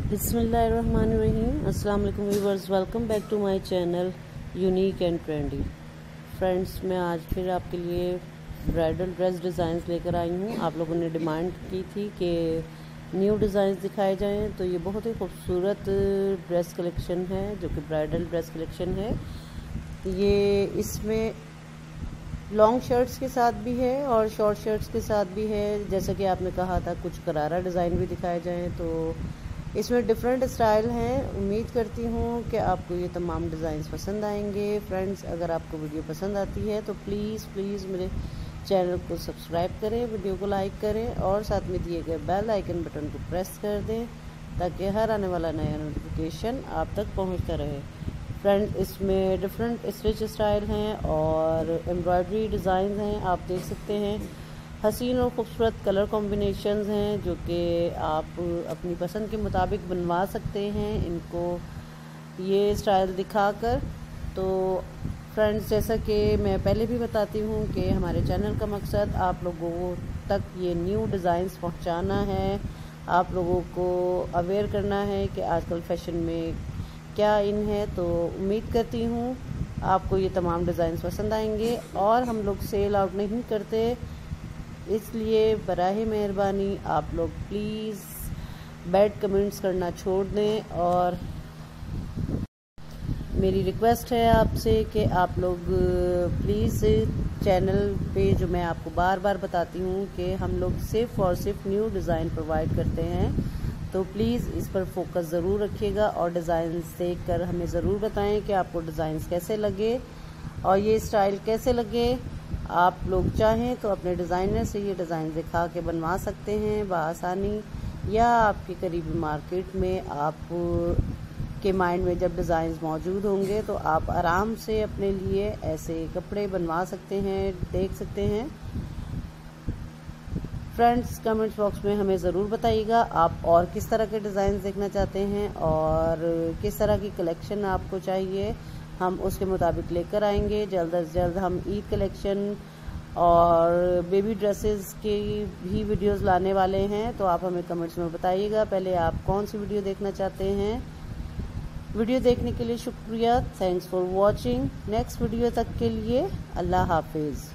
बिस्मिल्लाहिर्रहमानिर्रहीम। अस्सलाम वालेकुम viewers, welcome back to my channel unique and trendy. Friends, मैं आज फिर आपके लिए ब्राइडल ड्रेस डिज़ाइंस लेकर आई हूँ। आप लोगों ने डिमांड की थी कि न्यू डिज़ाइंस दिखाए जाएं, तो ये बहुत ही खूबसूरत ड्रेस कलेक्शन है जो कि ब्राइडल ड्रेस कलेक्शन है। ये इसमें लॉन्ग शर्ट्स के साथ भी है और शॉर्ट शर्ट्स के साथ भी है। जैसा कि आपने कहा था कुछ करारा डिज़ाइन भी दिखाए जाएं, तो इसमें डिफरेंट स्टाइल हैं। उम्मीद करती हूँ कि आपको ये तमाम डिज़ाइंस पसंद आएंगे। फ्रेंड्स, अगर आपको वीडियो पसंद आती है तो प्लीज़ मेरे चैनल को सब्सक्राइब करें, वीडियो को लाइक करें और साथ में दिए गए बेल आइकन बटन को प्रेस कर दें ताकि हर आने वाला नया नोटिफिकेशन आप तक पहुँचता रहे। फ्रेंड्स, इसमें डिफरेंट स्टिच स्टाइल हैं और एम्ब्रॉयडरी डिज़ाइन हैं। आप देख सकते हैं हसीन और ख़ूबसूरत कलर कॉम्बिनेशंस हैं जो कि आप अपनी पसंद के मुताबिक बनवा सकते हैं इनको ये स्टाइल दिखाकर। तो फ्रेंड्स, जैसा कि मैं पहले भी बताती हूँ कि हमारे चैनल का मकसद आप लोगों तक ये न्यू डिज़ाइंस पहुँचाना है, आप लोगों को अवेयर करना है कि आजकल फ़ैशन में क्या इन है। तो उम्मीद करती हूँ आपको ये तमाम डिज़ाइंस पसंद आएंगे। और हम लोग सेल आउट नहीं करते, इसलिए बराह मेहरबानी आप लोग प्लीज़ बैड कमेंट्स करना छोड़ दें। और मेरी रिक्वेस्ट है आपसे कि आप लोग प्लीज़ चैनल पे, जो मैं आपको बार बार बताती हूँ कि हम लोग सिर्फ़ और सिर्फ न्यू डिज़ाइन प्रोवाइड करते हैं, तो प्लीज़ इस पर फोकस ज़रूर रखिएगा और डिज़ाइंस देख कर हमें ज़रूर बताएं कि आपको डिज़ाइंस कैसे लगे और ये स्टाइल कैसे लगे। आप लोग चाहें तो अपने डिज़ाइनर से ये डिज़ाइन दिखा के बनवा सकते हैं बआसानी, या आपके करीबी मार्केट में आप के माइंड में जब डिज़ाइंस मौजूद होंगे तो आप आराम से अपने लिए ऐसे कपड़े बनवा सकते हैं, देख सकते हैं। फ्रेंड्स, कमेंट्स बॉक्स में हमें ज़रूर बताइएगा आप और किस तरह के डिज़ाइन देखना चाहते हैं और किस तरह की कलेक्शन आपको चाहिए, हम उसके मुताबिक लेकर आएंगे। जल्द से जल्द हम ईद कलेक्शन और बेबी ड्रेसेस की भी वीडियोस लाने वाले हैं, तो आप हमें कमेंट्स में बताइएगा पहले आप कौन सी वीडियो देखना चाहते हैं। वीडियो देखने के लिए शुक्रिया, thanks for watching. Next video तक के लिए अल्लाह हाफिज़।